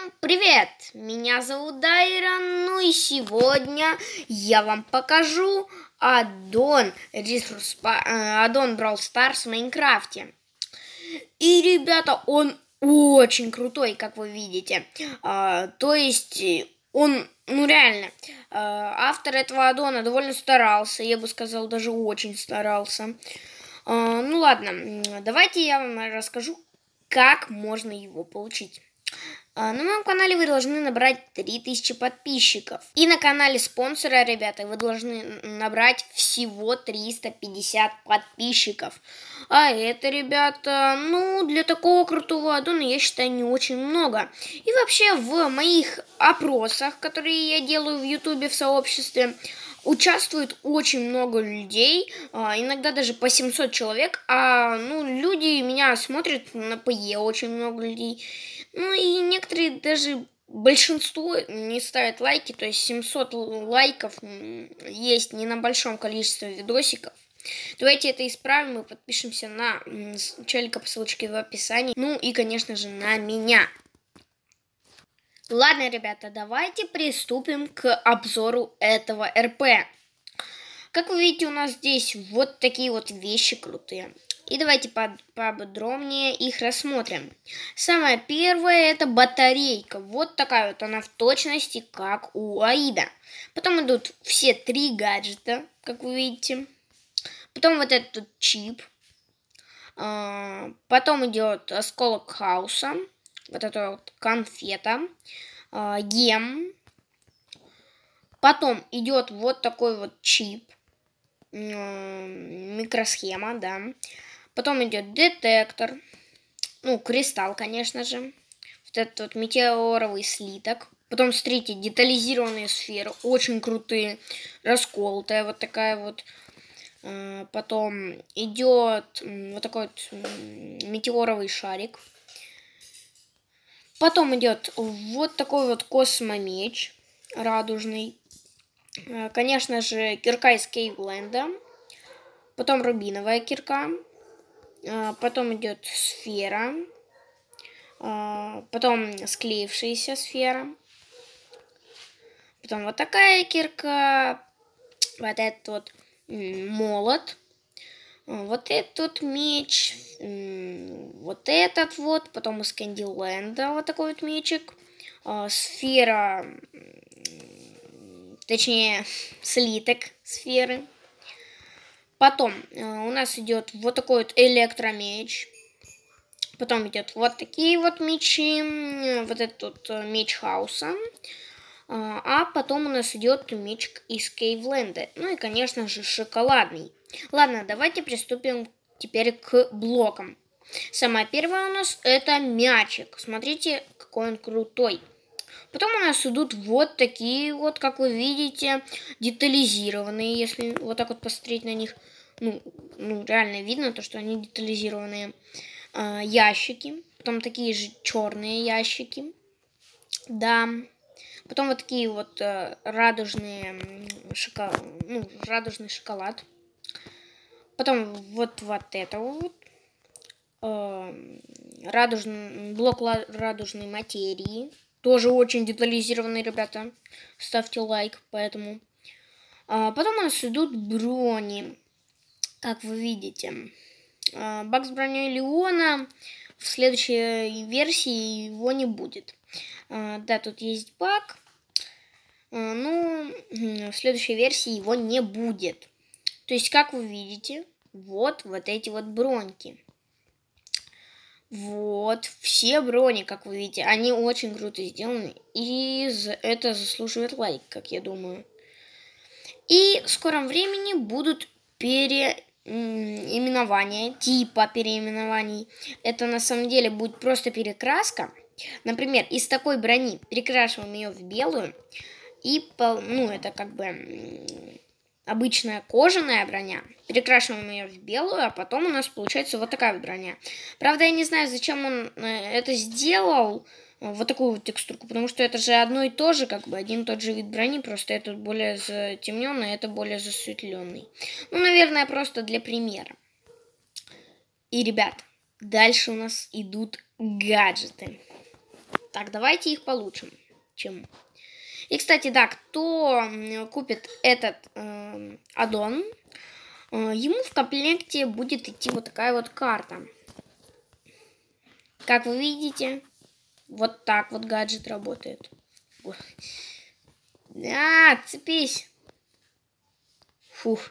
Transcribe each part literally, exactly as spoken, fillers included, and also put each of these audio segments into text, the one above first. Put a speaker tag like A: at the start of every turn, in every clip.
A: Всем привет! Меня зовут Дайра, ну и сегодня я вам покажу аддон, аддон Brawl Stars в Майнкрафте. И, ребята, он очень крутой, как вы видите. А, то есть он, ну реально, автор этого аддона довольно старался, я бы сказал, даже очень старался. А, ну ладно, давайте я вам расскажу, как можно его получить. На моем канале вы должны набрать три тысячи подписчиков. И на канале спонсора, ребята, вы должны набрать всего триста пятьдесят подписчиков. А это, ребята, ну, для такого крутого аддона, я считаю, не очень много. И вообще в моих опросах, которые я делаю в ютубе, в сообществе, участвует очень много людей, иногда даже по семьсот человек, а ну, люди меня смотрят на ПЕ, очень много людей. Ну и некоторые, даже большинство не ставят лайки, то есть семьсот лайков есть не на большом количестве видосиков. Давайте это исправим и подпишемся на челика по ссылочке в описании, ну и, конечно же, на меня. Ладно, ребята, давайте приступим к обзору этого РП. Как вы видите, у нас здесь вот такие вот вещи крутые. И давайте поподробнее их рассмотрим. Самое первое — это батарейка. Вот такая вот она в точности, как у Аида. Потом идут все три гаджета, как вы видите. Потом вот этот чип. Потом идет осколок хаоса. Вот эта вот конфета. Гем. Потом идет вот такой вот чип. Микросхема, да. Потом идет детектор, ну, кристалл, конечно же. Вот этот вот метеоровый слиток. Потом, смотрите, детализированные сферы, очень крутые, расколотая вот такая вот. Потом идет вот такой вот метеоровый шарик. Потом идет вот такой вот космомеч радужный. Конечно же, кирка из Кейвленда. Потом рубиновая кирка. Потом идет сфера. Потом склеившаяся сфера. Потом вот такая кирка. Вот этот вот молот. Вот этот вот меч. Вот этот вот. Потом из Кэндиленда вот такой вот мечик. Сфера. Точнее, слиток сферы. Потом у нас идет вот такой вот электромеч. Потом идет вот такие вот мечи. Вот этот вот меч хаоса. А потом у нас идет меч из Кейвленда. Ну и, конечно же, шоколадный. Ладно, давайте приступим теперь к блокам. Самое первое у нас это мячик. Смотрите, какой он крутой. Потом у нас идут вот такие вот, как вы видите, детализированные, если вот так вот посмотреть на них. Ну, ну реально видно то, что они детализированные. Э, ящики. Потом такие же черные ящики. Да. Потом вот такие вот э, радужные шоколад, ну, радужный шоколад. Потом вот, вот это вот. Э, радужный, блок радужной материи. Тоже очень детализированные, ребята. Ставьте лайк, поэтому. А потом у нас идут брони. Как вы видите. А, баг с броней Леона. В следующей версии его не будет. А, да, тут есть баг. А, ну, в следующей версии его не будет. То есть, как вы видите, вот, вот эти вот броньки. Вот, все брони, как вы видите, они очень круто сделаны, и это заслуживает лайк, как я думаю. И в скором времени будут переименования, типа переименований. Это на самом деле будет просто перекраска. Например, из такой брони перекрашиваем ее в белую, и, ну, это как бы обычная кожаная броня, перекрашиваем ее в белую, а потом у нас получается вот такая вот броня. Правда, я не знаю, зачем он это сделал, вот такую вот текстурку, потому что это же одно и то же, как бы один и тот же вид брони, просто этот более затемненный, а это более засветленный. Ну, наверное, просто для примера. И, ребят, дальше у нас идут гаджеты. Так, давайте их получим. Чем? И, кстати, да, кто купит этот э, аддон, э, ему в комплекте будет идти вот такая вот карта. Как вы видите, вот так вот гаджет работает. А, цепись. Фух.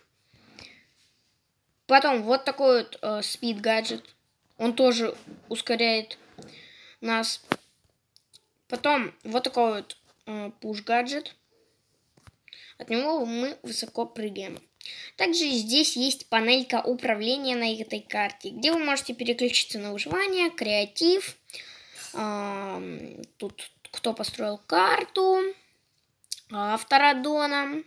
A: Потом вот такой вот э, speed гаджет. Он тоже ускоряет нас. Потом вот такой вот э, push гаджет. От него мы высоко прыгаем. Также здесь есть панелька управления на этой карте, где вы можете переключиться на выживание, креатив. Э, тут кто построил карту. Автор аддона.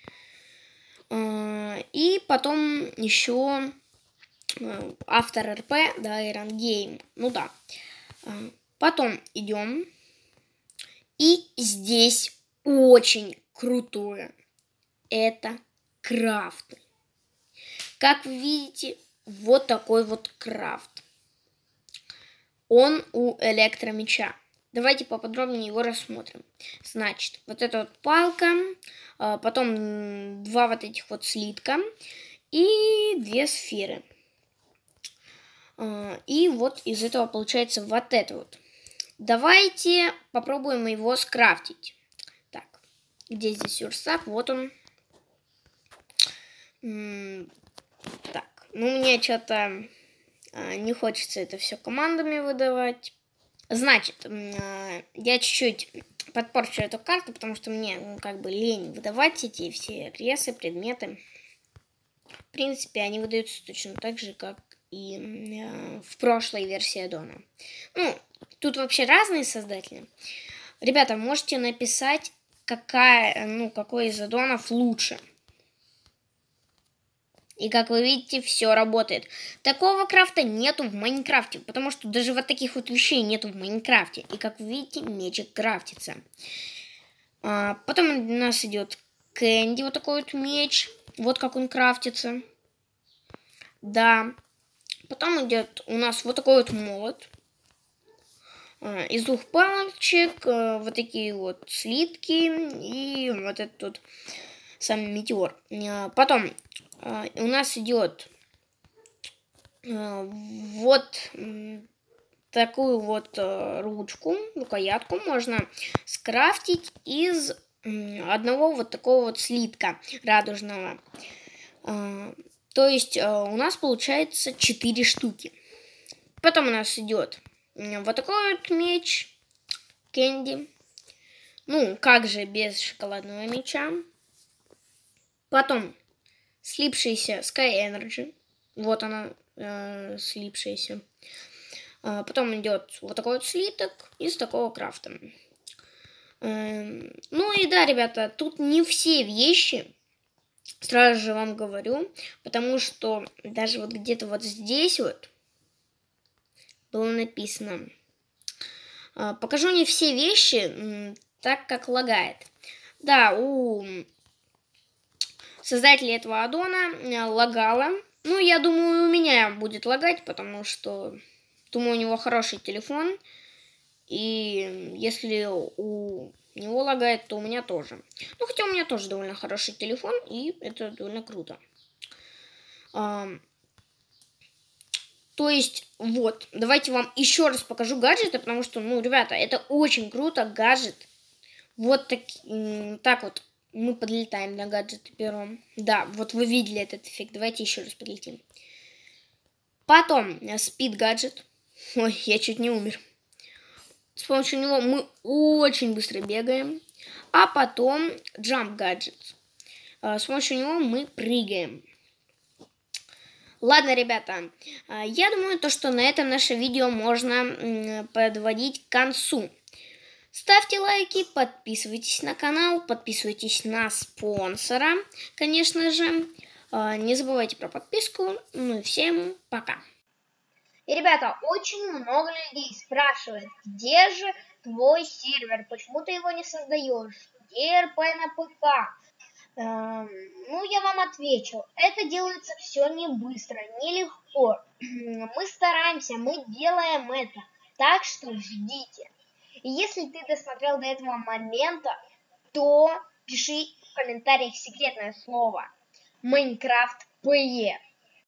A: Э, и потом еще автор эр пи, да, Iron Game. Ну да. Потом идем. И здесь очень крутое. Это крафт. Как вы видите, вот такой вот крафт. Он у электромеча. Давайте поподробнее его рассмотрим. Значит, вот эта вот палка, потом два вот этих вот слитка и две сферы. И вот из этого получается вот это вот. Давайте попробуем его скрафтить. Так, где здесь верстак? Вот он. Так, ну мне что-то не хочется это все командами выдавать. Значит, я чуть-чуть подпорчу эту карту, потому что мне ну, как бы лень выдавать эти все ресы, предметы. В принципе, они выдаются точно так же, как и э, в прошлой версии аддона. Ну, тут вообще разные создатели. Ребята, можете написать, какая, ну, какой из аддонов лучше. И как вы видите, все работает. Такого крафта нету в Майнкрафте, потому что даже вот таких вот вещей нету в Майнкрафте. И как вы видите, мечик крафтится. А, потом у нас идет Кэнди, вот такой вот меч. Вот как он крафтится. Да. Потом идет у нас вот такой вот молот. А, из двух палочек, а, вот такие вот слитки и вот этот вот сам метеор. А, потом а, у нас идет а, вот такую вот а, ручку, рукоятку можно скрафтить из одного вот такого вот слитка радужного. А, то есть а, у нас получается четыре штуки. Потом у нас идет вот такой вот меч Кэнди. Ну, как же без шоколадного меча. Потом слипшаяся Sky Energy. Вот она, э, слипшаяся. А потом идет вот такой вот слиток из такого крафта. Э, ну и да, ребята, тут не все вещи, сразу же вам говорю, потому что даже вот где-то вот здесь вот было написано. Э, покажу не все вещи, так как лагает. Да, у создателей этого аддона лагало. Ну, я думаю, у меня будет лагать, потому что, думаю, у него хороший телефон. И если у него лагает, то у меня тоже. Ну, хотя у меня тоже довольно хороший телефон, и это довольно круто. А, то есть, вот, давайте вам еще раз покажу гаджеты, потому что, ну, ребята, это очень круто, гаджет. Вот так, так вот мы подлетаем на гаджет пером. Да, вот вы видели этот эффект. Давайте еще раз подлетим. Потом speed гаджет. Ой, я чуть не умер. С помощью него мы очень быстро бегаем. А потом jump гаджет. С помощью него мы прыгаем. Ладно, ребята, я думаю, то, что на этом наше видео можно подводить к концу. Ставьте лайки, подписывайтесь на канал, подписывайтесь на спонсора, конечно же. Не забывайте про подписку. Ну и всем пока. И, ребята, очень много людей спрашивают, где же твой сервер, почему ты его не создаешь, где эр пи на ПК. Эм, ну, я вам отвечу, это делается все не быстро, нелегко. Мы стараемся, мы делаем это, так что ждите.
B: И если ты досмотрел до этого момента, то пиши в комментариях секретное слово Майнкрафт ПЕ.